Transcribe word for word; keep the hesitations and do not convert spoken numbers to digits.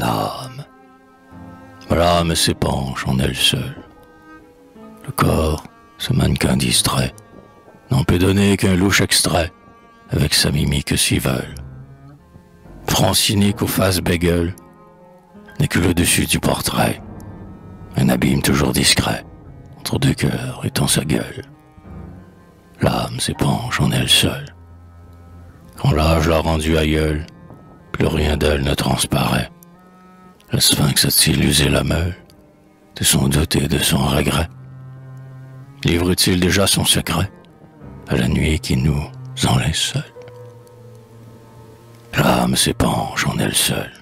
L'âme. L'âme s'épanche en elle seule. Le corps, ce mannequin distrait, n'en peut donner qu'un louche extrait, avec sa mimique si veule. Front cynique aux faces bégueules, n'est que le dessus du portrait, un abîme toujours discret, entre deux cœurs étant sa gueule. L'âme s'épanche en elle seule. Quand l'âge l'a rendue aïeule, plus rien d'elle ne transparaît. Le sphinx a-t-il usé la meule de son doute et de son regret? Livre-t-il déjà son secret à la nuit qui nous en laisse seuls? L'âme s'épanche en elle seule.